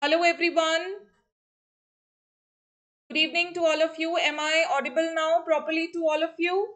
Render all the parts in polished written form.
Hello everyone. Good evening to all of you. Am I audible now properly to all of you?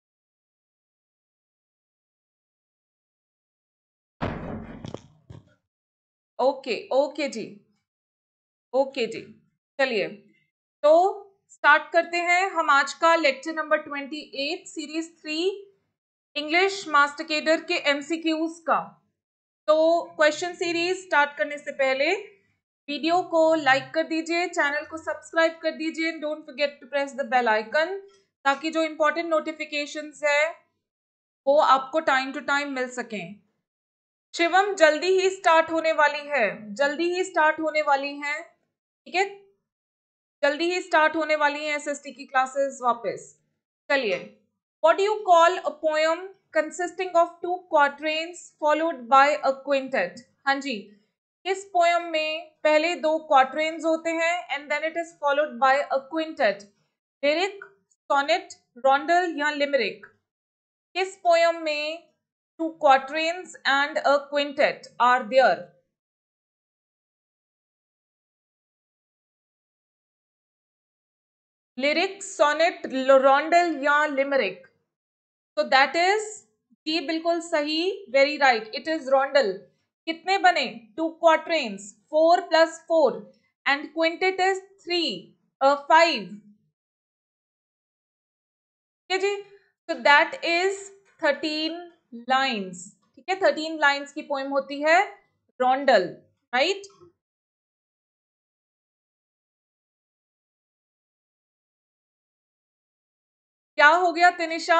Okay जी। Okay जी। चलिए, तो start करते हैं हम आज का lecture number 28 series 3 English master cadre के एमसीक्यूज का। तो क्वेश्चन सीरीज स्टार्ट करने से पहले वीडियो को लाइक कर दीजिए, चैनल को सब्सक्राइब कर दीजिए, don't forget to press the bell icon ताकि जो इंपॉर्टेंट नोटिफिकेशंस है वो आपको टाइम टू टाइम मिल सकें। शिवम जल्दी ही स्टार्ट होने वाली है, जल्दी ही स्टार्ट होने वाली हैं, ठीक है, जल्दी ही स्टार्ट होने वाली हैं एसएसटी की क्लासेस वापस। चलिए, what do you call a poem consisting of two quatrains followed by a quintet? हाँ जी, इस पोयम में पहले दो क्वार्ट्रेन्स होते हैं and then it is followed by a quintet. Lyric, sonnet, rondel या लिमरिक? किस पोयम में two quatrains and a quintet are there? Lyric, sonnet, rondel या लिमरिक? तो दैट इज जी, बिल्कुल सही, very right, it is rondel. कितने बने? Two quatrains, 4 + 4, and quintet is 3, 5। ठीक है जी, तो दैट इज 13 लाइन्स। ठीक है, 13 लाइन्स की पोएम होती है रॉन्डल, राइट। क्या हो गया तिनिशा?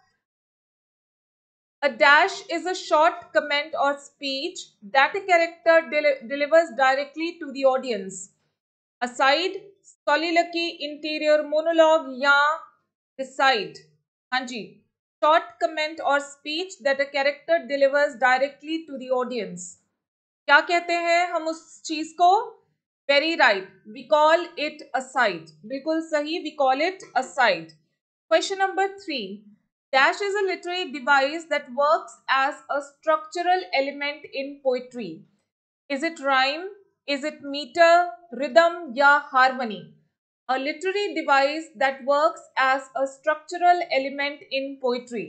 A dash is a short comment or speech that a character delivers directly to the audience. Aside, soliloquy, interior monologue या recite? हाँ जी, short comment or speech that a character delivers directly to the audience. क्या कहते हैं हम उस चीज को? Very right, we call it aside. बिल्कुल सही, we call it aside. Question number 3. Dash is a literary device that works as a structural element in poetry. Is it rhyme? Is it meter, rhythm या harmony? A literary device that works as a structural element in poetry.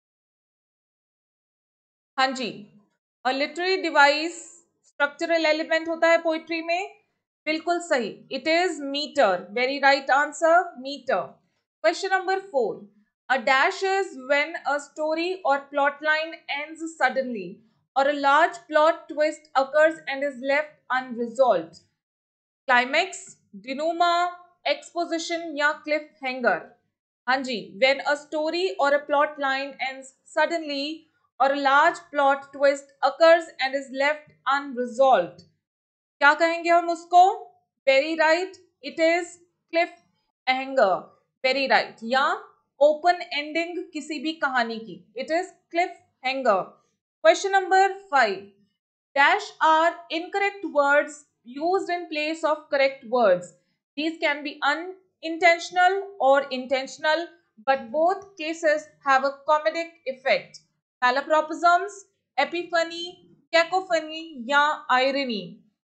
हाँ जी, a literary device structural element होता है poetry में, बिल्कुल सही, it is meter, very right answer, meter. Question number 4. A dash is when a story और plot line ends suddenly और a large plot twist occurs and is left unresolved. Climax, denouement, exposition या cliffhanger? हाँ जी, when a story or a plot line ends suddenly or a large plot twist occurs and is left unresolved, क्या कहेंगे हम उसको? Very right, it is cliffhanger, very right, या open ending किसी भी कहानी की, it is cliffhanger. Question number 5. Dash are incorrect words used in place of correct words. These can be unintentional or intentional, but both cases have a comedic effect. Malapropisms, epiphany, cacophony या irony?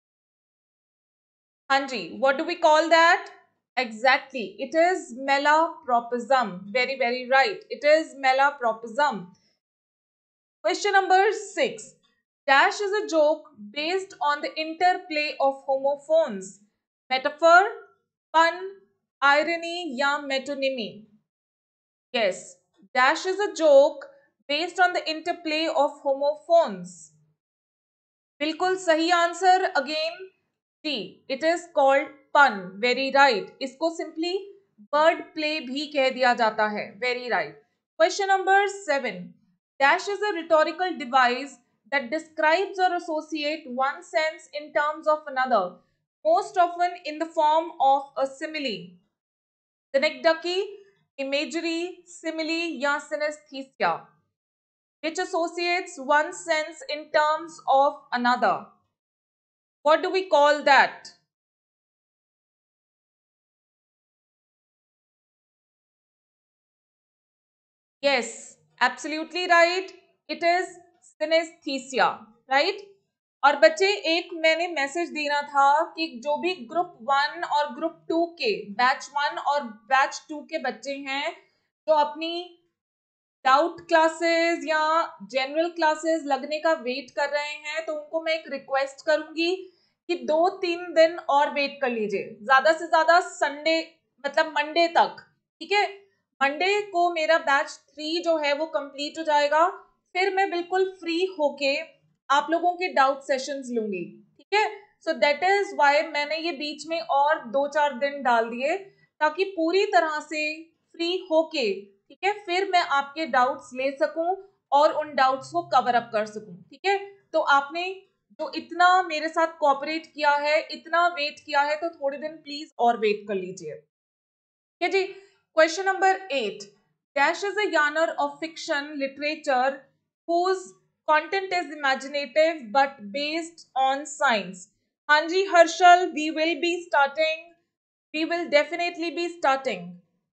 हाँ जी, what do we call that? Exactly, it is malapropism. Very, very right. It is malapropism. Question number 6. Dash is a joke based on the interplay of homophones. Metaphor, pun, irony या metonymy? Yes, Dash is a joke based on the interplay of homophones. बिल्कुल सही answer again D, it is called pun, very right, इसको simply word play भी कह दिया जाता है, very right. Question number 7. Dash is a rhetorical device that describes or associate one sense in terms of another, most often in the form of a simile. Synecdoche, imagery, simile या synesthesia, which associates one sense in terms of another. What do we call that? Yes, absolutely right. It is synesthesia, right? और बच्चे एक मैंने message देना था कि जो भी ग्रुप 1 और ग्रुप 2 के बैच 1 और बैच 2 के बच्चे हैं जो अपनी डाउट क्लासेस या जनरल क्लासेस लगने का वेट कर रहे हैं, तो उनको मैं एक रिक्वेस्ट करूंगी कि 2-3 दिन और वेट कर लीजिए, ज्यादा से ज्यादा संडे मतलब मंडे तक, ठीक है। मंडे को मेरा बैच 3 जो है वो कंप्लीट हो जाएगा, फिर मैं बिल्कुल फ्री होके आप लोगों के डाउट सेशंस लूंगी, ठीक है। सो दैट इज व्हाई मैंने ये बीच में और 2-4 दिन डाल दिए, ताकि पूरी तरह से फ्री होके, ठीक है, फिर मैं आपके डाउट्स ले सकूं और उन डाउट्स को कवर अप कर सकूं, ठीक है। तो आपने जो इतना मेरे साथ कोऑपरेट किया है, इतना वेट किया है, तो थोड़े दिन प्लीज और वेट कर लीजिए, ठीक है जी। Question number 8, dash is a genre of fiction literature whose content is imaginative but based on science. हाँ जी Harshal, we will definitely be starting.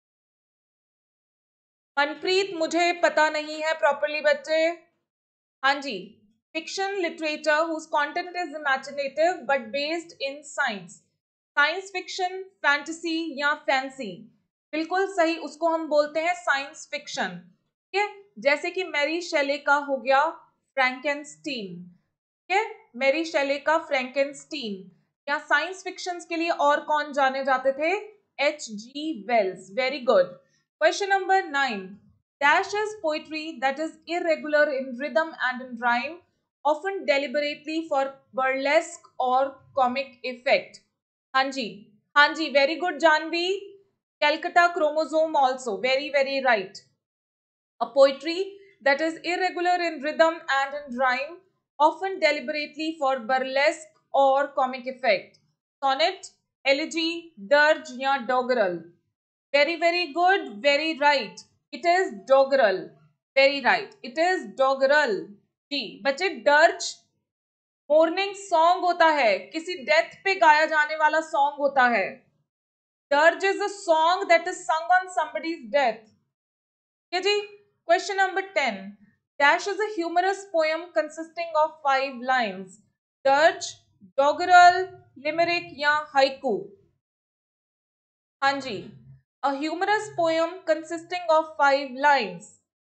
Manpreet मुझे पता नहीं है प्रॉपरली बच्चे। हाँ जी, fiction literature whose content is imaginative but based in science. Science fiction, fantasy या fancy, बिल्कुल सही, उसको हम बोलते हैं साइंस फिक्शन, ठीक है। जैसे कि मैरी शेले का हो गया फ्रैंकेनस्टीन, ठीक है, मैरी शेले का फ्रैंकेनस्टीन। या साइंस फिक्शंस के लिए और कौन जाने जाते थे? H.G. Wells. Very good. Question number 9, dash is poetry that is irregular in rhythm and in rhyme, often deliberately for burlesque or comic effect. हाँ जी, हाँ जी, very good Janhvi. Calcutta chromosome also, very very right. A poetry that is irregular in rhythm and in rhyme, often deliberately for burlesque or comic effect. Sonnet, elegy, dirge या doggerel. Very very good, very right. It is doggerel. Very right. It is doggerel. जी बच्चे, dirge morning song होता है, किसी death पे गाया जाने वाला सॉन्ग होता है। Dirge is a song that is sung on somebody's death. Okay ji. Question number 10. Dash is a humorous poem consisting of 5 lines. Dirge, doggerel, limerick या haiku. हाँ जी, a humorous poem consisting of 5 lines.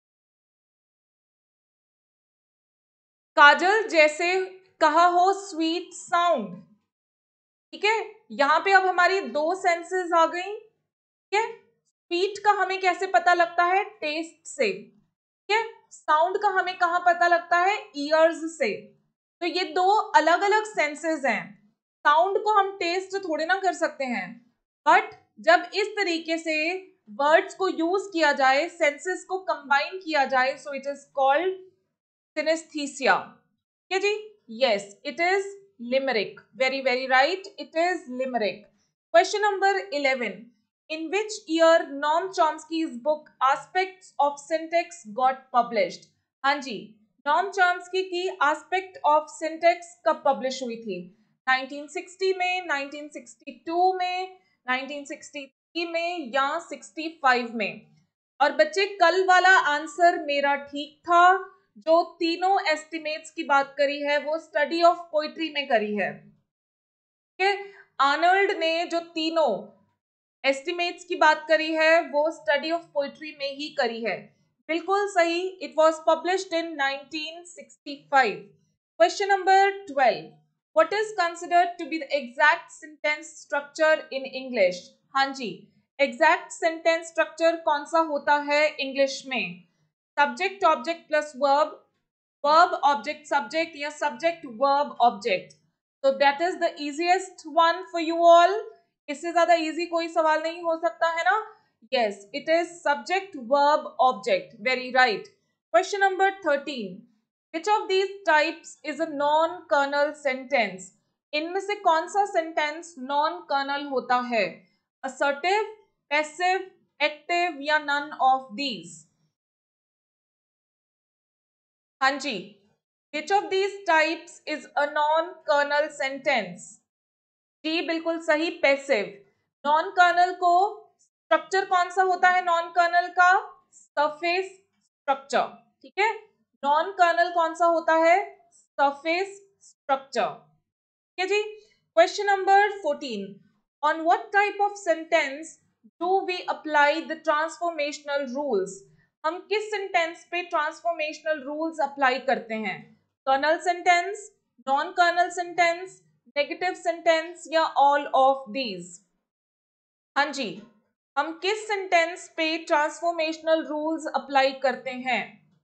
काजल जैसे कहा हो sweet sound, ठीक है। यहां पे अब हमारी दो सेंसेस आ गई, ठीक है। स्वीट का हमें कैसे पता लगता है? टेस्ट से, ठीक है। साउंड का हमें कहां पता लगता है? ईयर्स से। तो ये दो अलग अलग सेंसेस हैं। साउंड को हम टेस्ट थोड़े ना कर सकते हैं, बट जब इस तरीके से वर्ड्स को यूज किया जाए, सेंसेस को कंबाइन किया जाए, so it is called synesthesia, ठीक है जी। Yes, it is limerick. Very very right, it is limerick. Question number 11, in which year Noam Chomsky's book Aspects of Syntax got published? हाँ जी, नॉम चॉम्स्की की Aspect of Syntax कब publish हुई थी? 1960 में, 1962 में, 1963 में या 65 में? और बच्चे कल वाला आंसर मेरा ठीक था, जो तीनों एस्टिमेट्स की बात करी है वो स्टडी ऑफ पोइट्री में करी है, ठीक है। आर्नल्ड ने जो तीनों एस्टिमेट्स की बात करी है वो स्टडी ऑफ पोइट्री में ही करी है, बिल्कुल सही। It was published in 1965। Question number 12, what is considered to be the exact sentence structure in English? हाँ जी, एग्जैक्ट सेंटेंस स्ट्रक्चर कौन सा होता है इंग्लिश में? Subject object plus verb, verb object subject या सब्जेक्ट वर्ब ऑब्जेक्ट? तो that is the easiest one for you all. इससे ज्यादा इजी कोई सवाल नहीं हो सकता है ना। Yes, it is subject verb object. Very right. Question number 13, which of these types is a non kernel sentence? इनमें से कौन सा सेंटेंस नॉन कर्नल होता है? असर्टिव, पैसिव, एक्टिव या नन ऑफ दीज? हाँ जी, which of these types is a non kernel sentence? जी बिल्कुल सही, पैसिव। नॉन कर्नल को स्ट्रक्चर कौन सा होता है? नॉन कर्नल का सरफेस स्ट्रक्चर, ठीक है। नॉन कर्नल कौन सा होता है? Surface structure. ठीक है जी। Question number 14, on what type of sentence do we apply the transformational rules? हम किस सेंटेंस पे ट्रांसफॉर्मेशनल रूल्स अप्लाई करते हैं? Kernel sentence, non kernel sentence, negative sentence या ऑल ऑफ दीज? हाँ जी, हम किस सेंटेंस पे ट्रांसफॉर्मेशनल रूल्स अप्लाई करते हैं?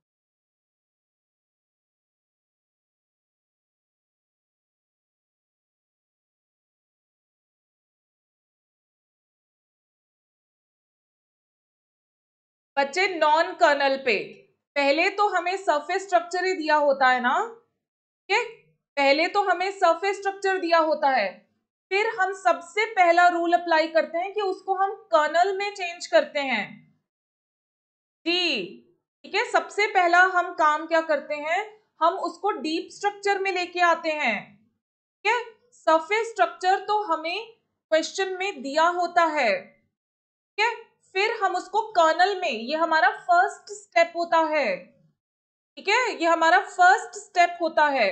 बच्चे नॉन कर्नल पे। पहले तो हमें सरफेस स्ट्रक्चर ही दिया होता है ना, ठीक है? पहले तो हमें सरफेस स्ट्रक्चर दिया होता है, फिर हम सबसे पहला रूल अप्लाई करते हैं कि उसको हम कर्नल में चेंज करते हैं जी। ठीक है, सबसे पहला हम काम क्या करते हैं, हम उसको डीप स्ट्रक्चर में लेके आते हैं। ठीक है, सरफेस स्ट्रक्चर तो हमें क्वेश्चन में दिया होता है, ठीक है, फिर हम उसको कर्नल में, ये हमारा फर्स्ट स्टेप होता है। ठीक है, ये हमारा फर्स्ट स्टेप होता है।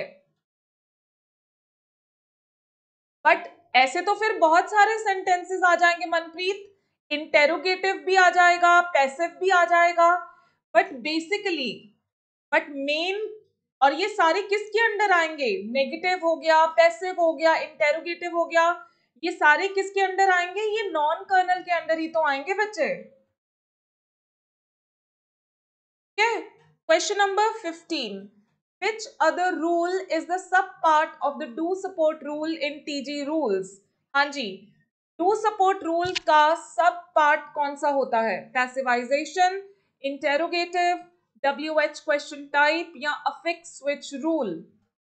बट ऐसे तो फिर बहुत सारे सेंटेंसेस आ जाएंगे मनप्रीत, इंटेरोगेटिव भी आ जाएगा, पैसिव भी आ जाएगा, बट बेसिकली, बट मेन, और ये सारे किसके अंडर आएंगे? नेगेटिव हो गया, पैसिव हो गया, इंटेरोगेटिव हो गया, ये सारे किसके अंडर आएंगे? ये नॉन कर्नल के अंडर ही तो आएंगे बच्चे। ठीक है, question number 15, which other rule is the sub part of the do support rule in TG rules? हाँ जी, do support rule का सब पार्ट कौन सा होता है? Passivization, interrogative, WH question type या अफिक्स स्विच रूल?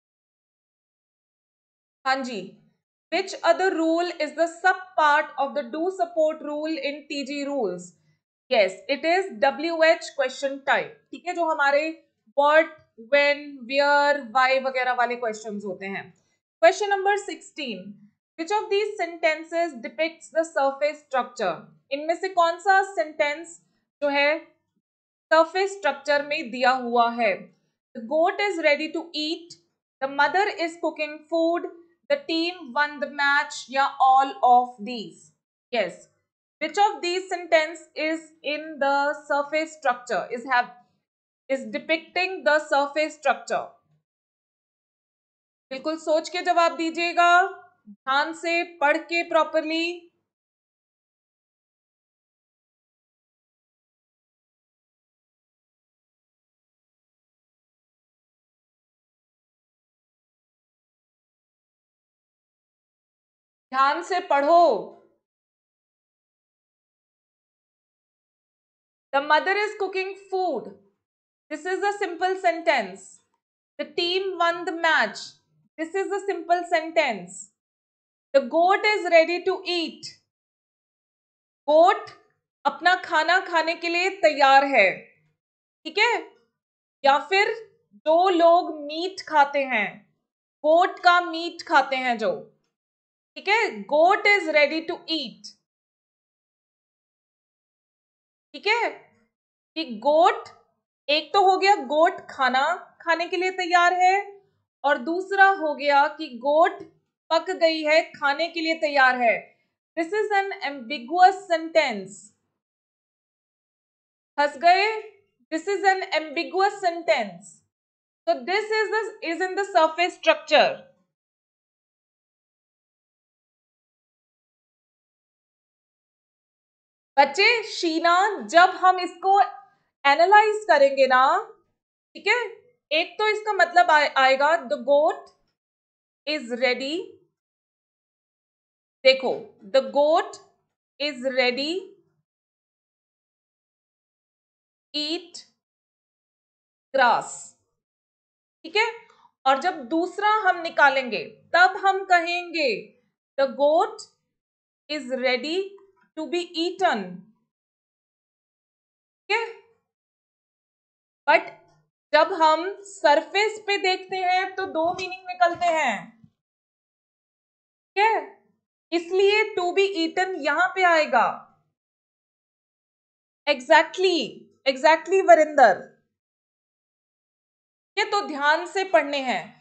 हाँ जी, which other rule is the sub part of the do support rule in TG rules? Yes, it is WH question type. ठीक है, जो हमारे what, when, where, why वगैरह वाले questions होते हैं। Question number 16, which of these sentences depicts the surface structure? इनमें से कौन सा सेंटेंस जो है surface structure में दिया हुआ है? The goat is ready to eat, the mother is cooking food, the team won the match या all of these? Yes. Which of these sentence is in the surface structure? Is depicting the surface structure? बिल्कुल सोच के जवाब दीजिएगा, ध्यान से पढ़ के प्रॉपरली। ध्यान से पढ़ो। The mother is cooking food. This is a simple sentence. The team won the match. This is a simple sentence. The goat is ready to eat. गोट अपना खाना खाने के लिए तैयार है। ठीक है, या फिर जो लोग मीट खाते हैं, गोट का मीट खाते हैं जो, ठीक है, goat is ready to eat. ठीक है, कि गोट, एक तो हो गया गोट खाना खाने के लिए तैयार है, और दूसरा हो गया कि गोट पक गई है, खाने के लिए तैयार है। This is an ambiguous sentence. हंस गए? This is an ambiguous sentence, so this is in the surface structure. बच्चे शीना, जब हम इसको एनालाइज करेंगे ना, ठीक है, एक तो इसका मतलब आएगा द गोट इज रेडी। देखो, the goat is ready eat grass. ठीक है, और जब दूसरा हम निकालेंगे तब हम कहेंगे the goat is ready to be eaten. ठीक है, बट जब हम सरफेस पे देखते हैं तो दो मीनिंग निकलते हैं। ठीक है, इसलिए टू बी ईटन यहां पे आएगा। एग्जैक्टली, एग्जैक्टली वरिंदर, ये तो ध्यान से पढ़ने हैं।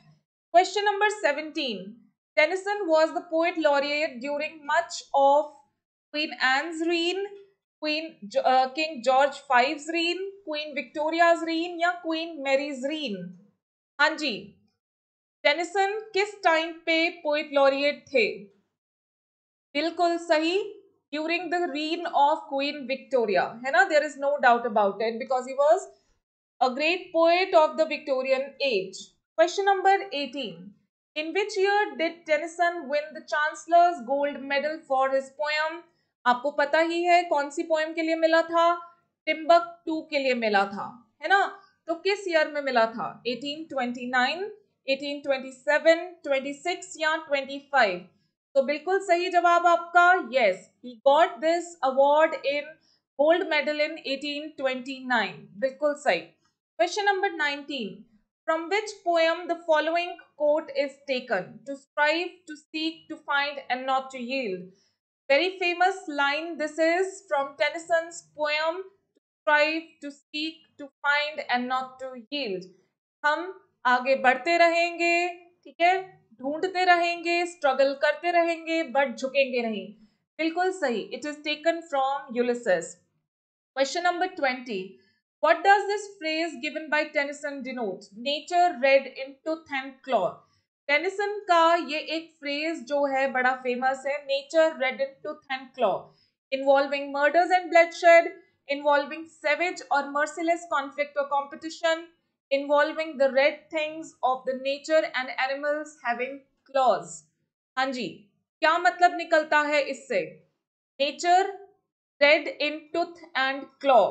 Question number 17. Tennyson was the poet laureate during much of Queen Anne's reign, King George V's reign, Queen Victoria's reign या Queen Mary's reign? हाँ जी, टेनिसन किस टाइम पे पोएट लॉरिएट थे? बिल्कुल सही, during the reign of Queen Victoria, है ना? There is no doubt about it because he was a great poet of the Victorian age. Question number 18. In which year did Tennyson win the Chancellor's Gold Medal for his poem? आपको पता ही है कौन सी poem के लिए मिला था? Timbuktu के लिए मिला था, है ना? तो किस ईयर में मिला था? 1829, 1827, 26 या 25? तो बिल्कुल सही जवाब आपका yes. He got this award in gold medal in 1829. बिल्कुल सही. Question number 19. From which poem the following quote is taken? To strive, to seek, to find, and not to yield. Very famous line this is from Tennyson's poem To strive, to seek, to find, and not to yield. हम आगे बढ़ते रहेंगे, ठीक है, ढूंढते रहेंगे, struggle करते रहेंगे, बट झुकेंगे नहीं. बिल्कुल सही. It is taken from Ulysses. Question number 20. What does this phrase given by Tennyson denote? Nature red in tooth and claw. Tennyson का ये एक फ्रेज जो है बड़ा फेमस है, nature red in tooth and claw, involving murders and bloodshed, involving savage और merciless conflict और competition, involving the red things of the nature and animals having claws. हाँ जी, क्या मतलब निकलता है इससे? Nature red in tooth and claw.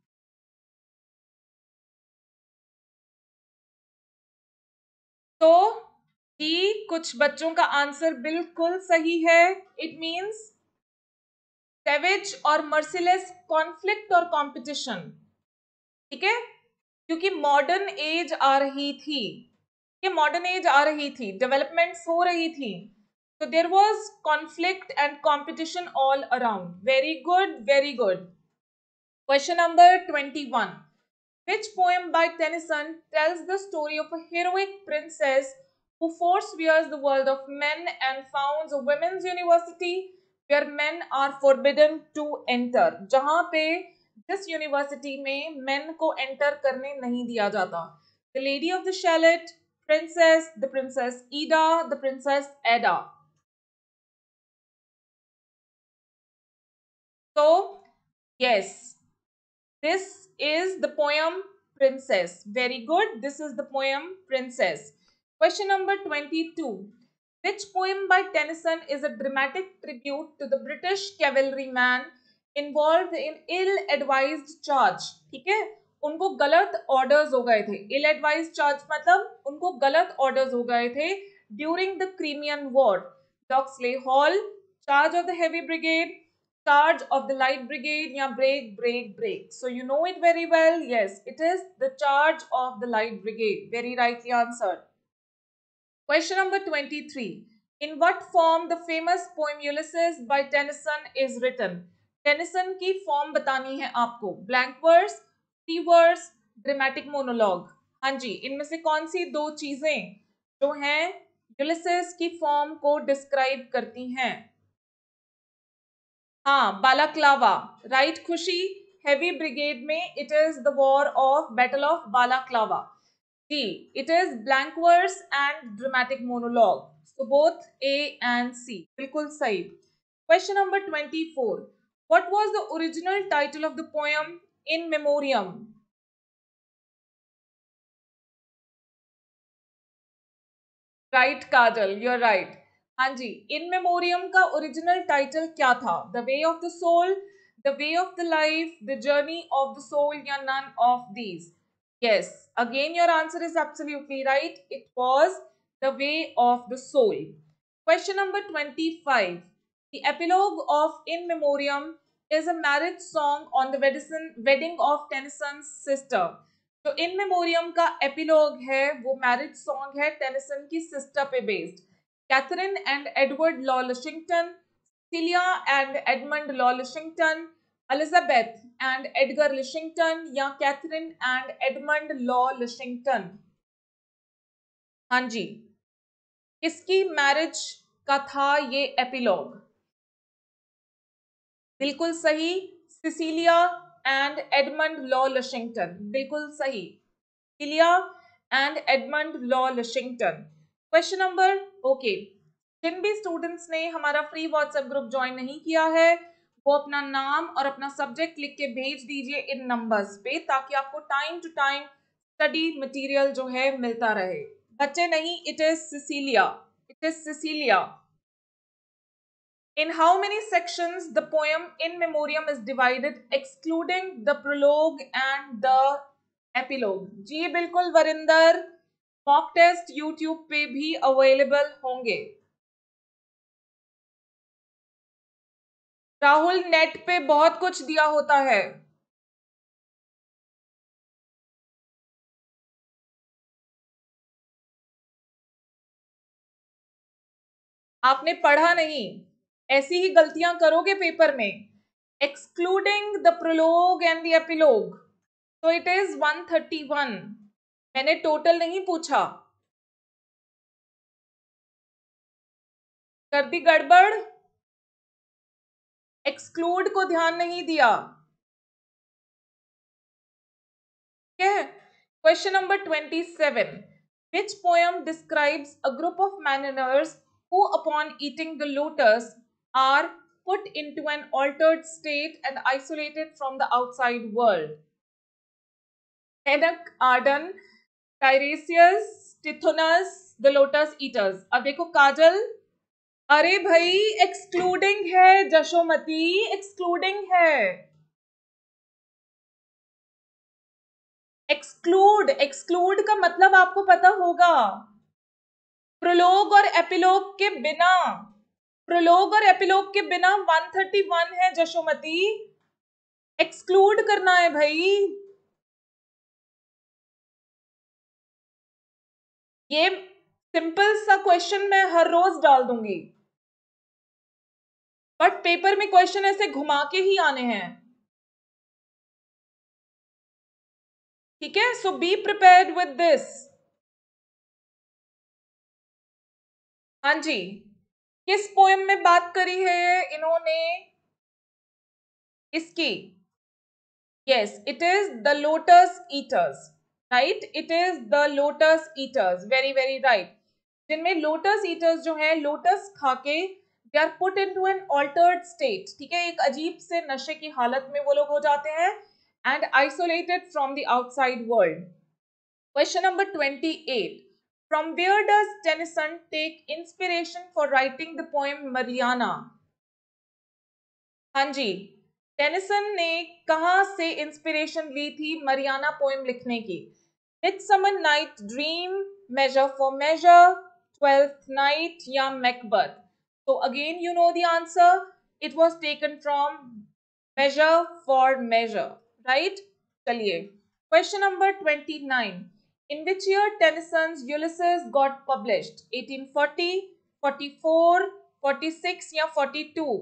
तो जी, कुछ बच्चों का आंसर बिल्कुल सही है. इट मींस सेवेज और मर्सिलेस कॉन्फ्लिक्ट और कंपटीशन, ठीक है, क्योंकि मॉडर्न एज आ रही थी, ये मॉडर्न एज आ रही थी, डेवलपमेंट्स हो रही थी, तो there was conflict and competition all around. Very good, very good. Question number 21. Which poem by Tennyson tells the story of a heroic princess who force-wears the world of men and founds a women's university where men are forbidden to enter? जहां पे जिस university में men को enter करने नहीं दिया जाता. The Lady of the Shalott, Princess, the Princess Ida, the Princess Edda. So, yes. This is the poem Princess. Very good. This is the poem Princess. Question number 22. Which poem by Tennyson is a dramatic tribute to the British cavalryman involved in ill-advised charge? ठीक है, उनको गलत orders हो गए थे. Ill-advised charge मतलब उनको गलत orders हो गए थे during the Crimean War. Locksley Hall, charge of the heavy brigade, charge of the light brigade, या break. So you know it very well. Yes, it is the charge of the light brigade. Very rightly answered. Question number 23. In what form the famous poem Ulysses by Tennyson is written? Tennyson की form बतानी है आपको. Blank verse, free verse, dramatic monologue. हाँ जी, इनमें से कौन सी दो चीजें जो हैं Ulysses की form को describe करती हैं? हाँ, Balaclava. Right Khushi. Heavy brigade में it is the war of battle of Balaclava. D, it is blank verse and dramatic monologue. So both A and C. बिल्कुल सही. Question number 24. What was the original title of the poem in memoriam? Right Kajal, you are right. हाँ जी, in memoriam का original title क्या था? The way of the soul, the way of the life, the journey of the soul या none of these? Yes, again your answer is absolutely right. It was the way of the soul. Question number 25. The epilogue of In Memoriam is a marriage song on the wedding of Tennyson's sister. तो इन memoriam का epilogue है, वो marriage song है Tennyson की sister पे based. Catherine and Edward Law Lushington, Celia and Edmund Law Lushington, Elizabeth and Edgar Lushington या Catherine and Edmund Law Lushington? हाँ जी, किसकी मैरिज का था ये एपिलॉग? बिल्कुल सही, Cecilia and Edmund Law Lushington, बिल्कुल सही, Cecilia and Edmund Law Lushington. Question number, okay, जिन भी स्टूडेंट्स ने हमारा फ्री व्हाट्सएप ग्रुप ज्वाइन नहीं किया है वो अपना नाम और अपना सब्जेक्ट लिख के भेज दीजिए इन नंबर्स पे, ताकि आपको time to time study material जो है मिलता रहे। बच्चे नहीं, it is Cecilia, it is Cecilia. In how many sections the poem In Memoriam is divided, excluding the prologue and the epilogue? जी बिल्कुल वरिंदर, मॉक टेस्ट यूट्यूब पे भी अवेलेबल होंगे। राहुल, नेट पे बहुत कुछ दिया होता है। आपने पढ़ा नहीं, ऐसी ही गलतियां करोगे पेपर में। Excluding the prologue and the epilogue, तो इट इज 131। मैंने टोटल नहीं पूछा। कर दी गड़बड़, एक्सक्लूड को ध्यान नहीं दिया। Question number 27. Which poem describes a group of mariners who, upon eating the lotus, are put into an altered state and isolated from the outside world? Enoch Arden, Tiresias, Tithonus, the Lotus Eaters. अब देखो काजल, अरे भाई excluding है Jashomati, excluding है। Exclude, exclude का मतलब आपको पता होगा। प्रोलोग और एपिलोग के बिना, प्रोलोग और एपिलोग के बिना 131 है जशोमती, एक्सक्लूड करना है भाई। ये सिंपल सा क्वेश्चन मैं हर रोज डाल दूंगी, बट पेपर में क्वेश्चन ऐसे घुमा के ही आने हैं, ठीक है? So be prepared with this. हाँ जी, किस पोएम में बात करी है इन्होंने इसकी? Yes, it is the lotus eaters, right, it is the lotus eaters, very very right. जिनमें लोटस ईटर्स जो है लोटस खाके they are put into an altered state, ठीक है, एक अजीब से नशे की हालत में वो लोग हो जाते हैं, and isolated from the outside world. Question number 28. From where does Tennyson take inspiration for writing the poem Mariana? हाँ जी, टेनिसन ने कहां से इंस्पिरेशन ली थी मरियाना पोएम लिखने की? Midsummer night dream, measure for measure, twelfth night या Macbeth? तो again you know the answer, it was taken from measure for measure, right. चलिए, question number 29. In which year Tennyson's Ulysses got published? 1840, 44, 46 या 42?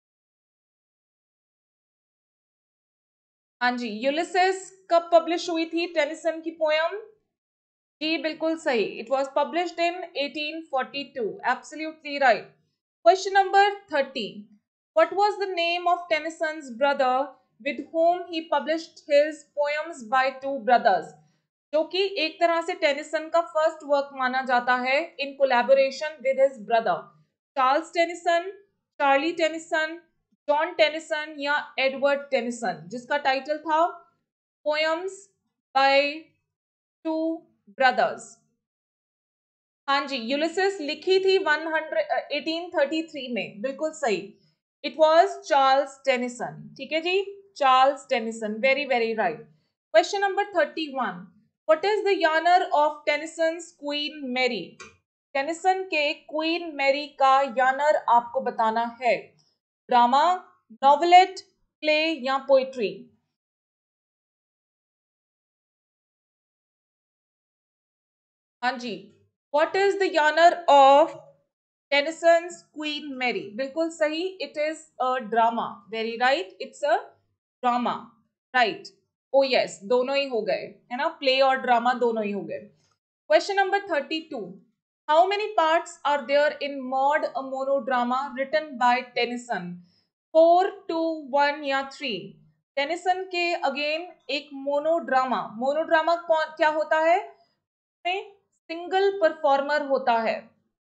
हाँ जी, यूलिसेस कब publish हुई थी Tennyson की poem? जी बिल्कुल सही, it was published in 1842, absolutely right. Question number 30. What was the name of Tennyson's brother with whom he published his poems by two brothers? जो कि एक तरह से टेनिसन का फर्स्ट वर्क माना जाता है in collaboration with his brother, Charles Tennyson, Charlie Tennyson, John Tennyson या एडवर्ड टेनिसन, जिसका टाइटल था पोएम्स बाय टू ब्रदर्स। हाँ जी, यूलिसिस लिखी थी 1833 में, बिल्कुल सही, इट वाज चार्ल्स टेनिसन, ठीक है जी, Charles Tennyson, very very right. Question number 31. What is the genre of Tennyson's Queen Mary? Tennyson के क्वीन मैरी का यानर आपको बताना है। ड्रामा, नॉवेलेट, प्ले या पोएट्री? हाँ जी, what is the genre of Tennyson's Queen Mary? बिल्कुल सही, it is a drama, very right, it's a drama, right. Oh yes, दोनों ही हो गए है ना, प्ले और ड्रामा दोनों ही हो गए। Question number 32. How many parts are there in Maud, a monodrama written by Tennyson? 4, 2, 1 या 3? टेनिसन के अगेन एक मोनोड्रामा क्या होता है? सिंगल परफॉर्मर होता है,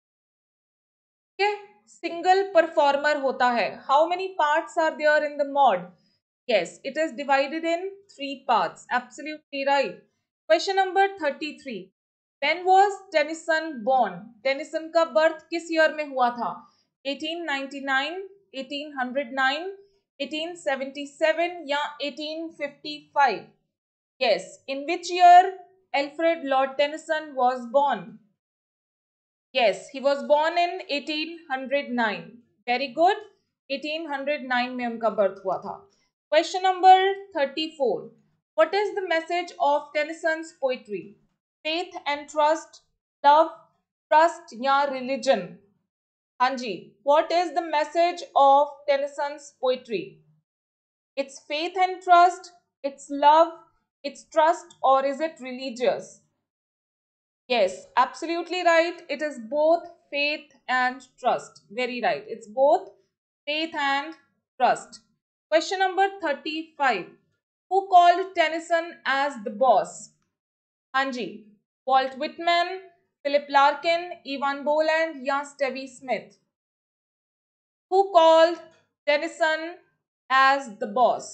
सिंगल परफॉर्मर होता है. How many parts are there in the Maud? Yes, it is divided in 3 parts. Absolutely right. Question number 33. When was Tennyson born? Tennyson का बर्थ किस ईयर में हुआ था? 1899, 1809, 1877 या 1855? Yes. In which year Alfred Lord Tennyson was born? Yes, he was born in 1809. Very good. 1809 में उनका birth हुआ था. Question number 34. What is the message of Tennyson's poetry? Faith and trust, love, trust या religion? हाँ जी. What is the message of Tennyson's poetry? It's faith and trust, it's love, it's trust, or is it religious? Yes, absolutely right. It is both faith and trust. Very right. It's both faith and trust. Question number 35. Who called Tennyson as the boss? Hanji. Walt Whitman, Philip Larkin, Evan Boland, या Stevie Smith? Who called Tennyson as the boss?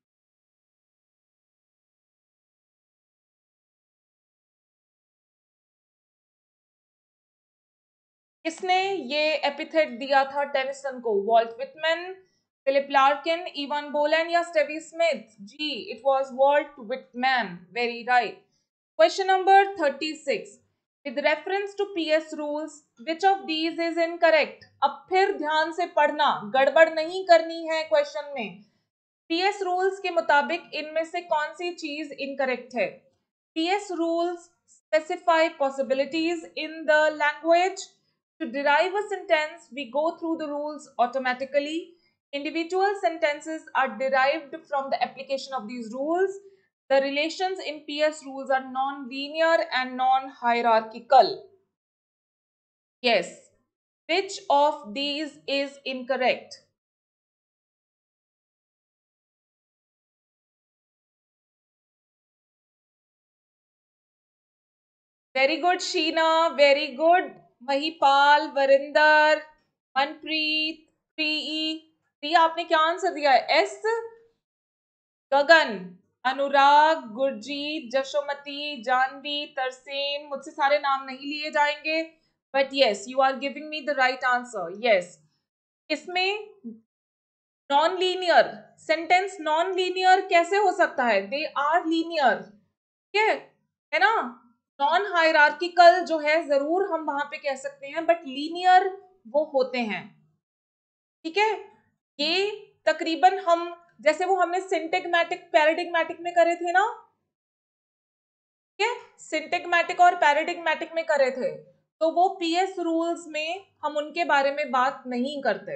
किसने ये epithet दिया था Tennyson को? Walt Whitman, Philip Larkin, Eavan Boland या Stevie Smith? जी, it was Walt Whitman. Very right. Question number 36. With reference to PS rules which of these is incorrect? अब फिर ध्यान से पढ़ना, गड़बड़ नहीं करनी है क्वेश्चन में. पीएस रूल्स के मुताबिक इनमें से कौन सी चीज इनकरेक्ट है? PS rules specify possibilities in the language. To derive a sentence, we go through the rules automatically. Individual sentences are derived from the application of these rules. The relations in PS rules are non-linear and non-hierarchical. Yes. Which of these is incorrect? Very good, Sheena. Very good. Mahipal, Varinder, Manpreet, Priya आपने क्या answer दिया है? Yes. Gagan, Anurag, Gurjeet, Jashomati, Janvi, Tarsem. मुझसे सारे नाम नहीं लिए जाएंगे, but yes, you are giving me the right answer. Yes. इसमें non linear sentence, non linear कैसे हो सकता है? They are linear. ठीक है ना? नॉन हायरार्किकल जो है जरूर हम वहां पे कह सकते हैं, बट लीनियर वो होते हैं. ठीक है. ये तकरीबन हम जैसे वो हमने सिंटेगमेटिक पैराडिग्मेटिक में करे थे ना. ठीक है, सिंटेगमेटिक और पैराडिग्मेटिक में करे थे, तो वो पीएस रूल्स में हम उनके बारे में बात नहीं करते.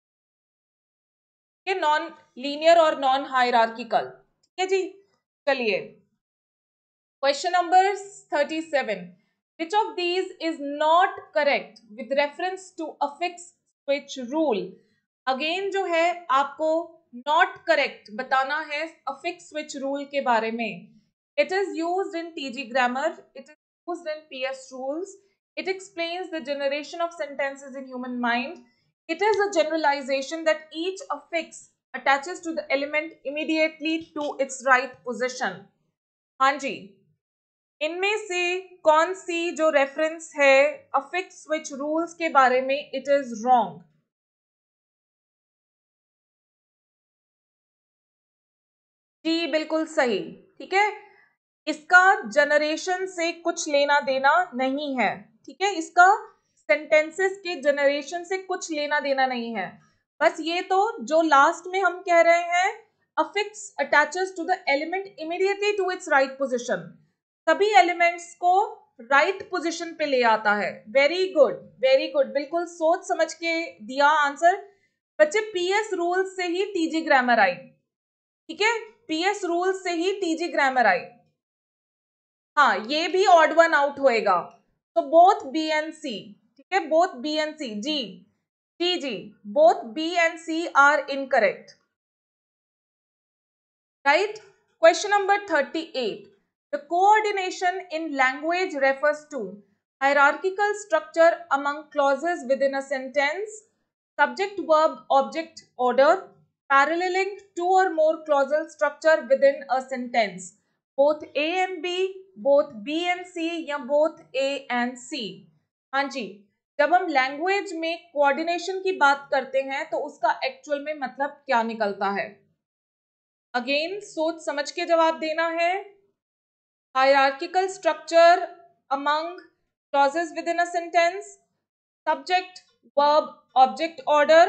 नॉन लीनियर और नॉन हायरार्किकल. ठीक है जी. चलिए, question number 37. Which of these is not correct with reference to affix switch rule? Again जो है आपको not correct बताना है affix switch rule के बारे में. It is used in TG grammar. It is used in PS rules. It explains the generation of sentences in human mind. It is a generalization that each affix attaches to the element immediately to its right position. हाँ जी. इनमें से कौन सी जो reference है affix switch rules के बारे में? It is wrong. जी बिल्कुल सही. ठीक है. इसका जनरेशन से कुछ लेना देना नहीं है. ठीक है, इसका सेंटेंसेस के जनरेशन से कुछ लेना देना नहीं है. बस ये तो जो लास्ट में हम कह रहे हैं, affix attaches to the element immediately to its right position, सभी एलिमेंट्स को राइट पोजीशन पे ले आता है. Very good, very good. बिल्कुल सोच समझ के दिया आंसर. बच्चे, पीएस रूल से ही टीजी ग्रामर आई. ठीक है, पीएस रूल से ही टीजी ग्रामर आई. हाँ, ये भी ऑड वन आउट होएगा. तो बोथ बी एंड सी, ठीक है, बोथ बी एंड सी, जी जी जी, both B and C are incorrect, right? Question number 38. The coordination in language refers to hierarchical structure among clauses within a sentence, subject verb object order, paralleling two or more clausal structure within a sentence, both A and B, both B and C या both A and C. हाँ जी, जब हम language में coordination की बात करते हैं तो उसका एक्चुअल में मतलब क्या निकलता है? अगेन सोच समझ के जवाब देना है. Hierarchical structure among clauses within a sentence, subject verb object order,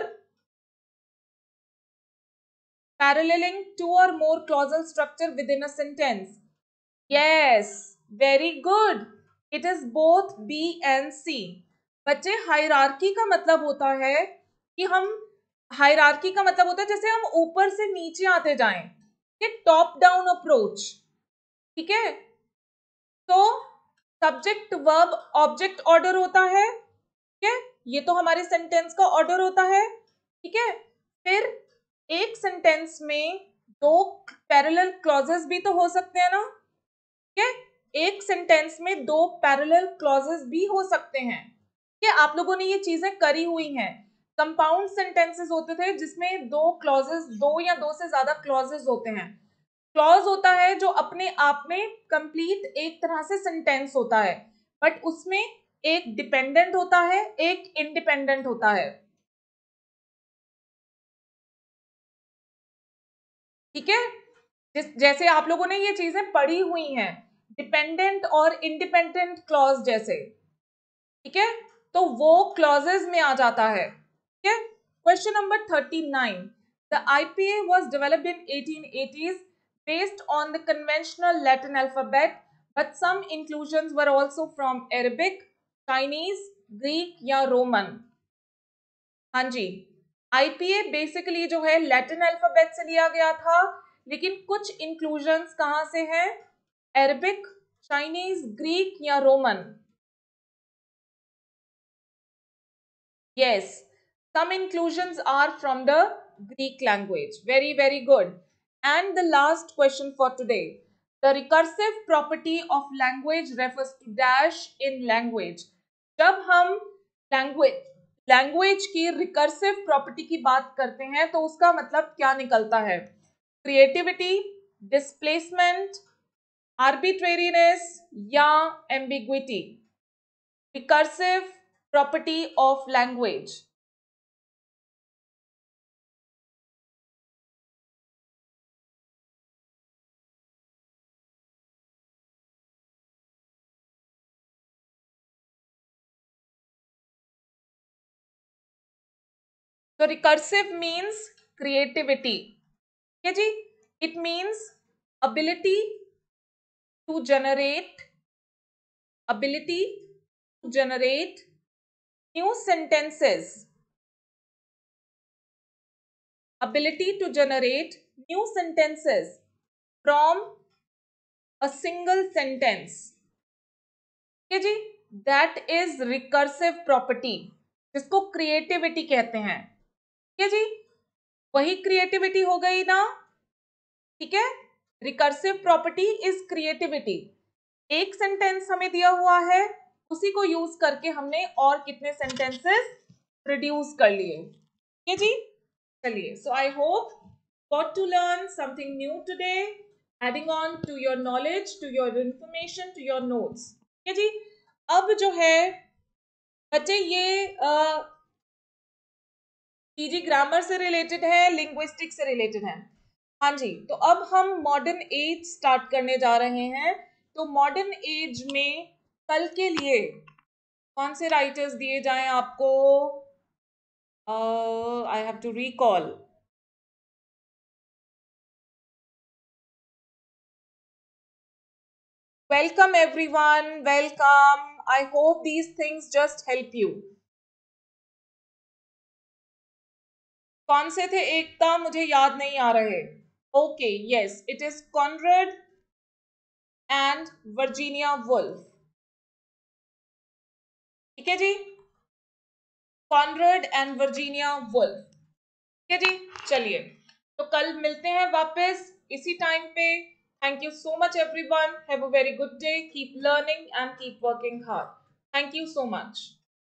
paralleling two or more clausal structure within a sentence. Yes, very good, it is both B and C. बच्चे हायरार्की का मतलब होता है कि हम, हायरार्की का मतलब होता है जैसे हम ऊपर से नीचे आते जाएं, ये टॉप डाउन अप्रोच, ठीक है. तो सब्जेक्ट वर्ब ऑब्जेक्ट ऑर्डर होता है, ठीक है, ये तो हमारे सेंटेंस का ऑर्डर होता है, ठीक है. फिर एक सेंटेंस में दो पैरेलल क्लॉजेस भी तो हो सकते हैं ना, ठीक है, एक सेंटेंस में दो पैरेलल क्लॉजेस भी हो सकते हैं, ठीक है. आप लोगों ने ये चीजें करी हुई हैं. कंपाउंड सेंटेंसेस होते थे जिसमें दो क्लॉजेस, दो या दो से ज्यादा क्लॉजेस होते हैं. क्लॉज होता है जो अपने आप में कंप्लीट एक तरह से सेंटेंस होता है, बट उसमें एक डिपेंडेंट होता है, एक इंडिपेंडेंट होता है, ठीक है. जैसे आप लोगों ने ये चीजें पढ़ी हुई हैं, डिपेंडेंट और इंडिपेंडेंट क्लॉज जैसे, ठीक है, तो वो क्लॉजेस में आ जाता है, ठीक है. Question number 39. The IPA was developed in 1880s based on the conventional Latin alphabet, but some inclusions were also from Arabic, Chinese, Greek या रोमन. हाँ जी, आईपीए बेसिकली जो है लैटिन अल्फाबेट से लिया गया था, लेकिन कुछ इंक्लूजन्स कहाँ से हैं? अरबिक, चाइनीज, ग्रीक या Roman. Yes, some inclusions are from the Greek language. Very, very good. And the last question for today. The recursive property of language refers to dash in language. जब हम language की recursive property की बात करते हैं तो उसका मतलब क्या निकलता है? क्रिएटिविटी, डिस्प्लेसमेंट, आर्बिट्रेरीनेस या ambiguity. Recursive property of language. So recursive means creativity. Okay ji? It means ability to generate new sentences. Ability to generate new sentences from a single sentence. Okay जी? That is recursive property, जिसको creativity कहते हैं. ठीक है जी, वही creativity हो गई ना, ठीक है. Recursive property is creativity. एक सेंटेंस हमें दिया हुआ है, उसी को यूज करके हमने और कितने सेंटेंसेस प्रोड्यूस कर लिए. ठीक है जी, चलिए. So I hope got to learn something new today, adding on to your knowledge, to your information, to your notes. ठीक है जी. अब जो है बच्चे ये पीजी ग्रामर से रिलेटेड है, लिंग्विस्टिक से रिलेटेड है. हाँ जी, तो अब हम मॉडर्न एज स्टार्ट करने जा रहे हैं. तो मॉडर्न एज में कल के लिए कौन से राइटर्स दिए जाएं आपको? I have to recall. Welcome everyone, welcome. I hope these things just help you. कौन से थे? एकता मुझे याद नहीं आ रहे. Okay, yes, it is Conrad and Virginia Woolf. ठीक है जी, कॉनरेड एंड वर्जीनिया वुल्फ। ठीक है जी, चलिए तो कल मिलते हैं वापस इसी टाइम पे। Thank you so much everyone, have a very good day, keep learning and keep working hard. Thank you so much.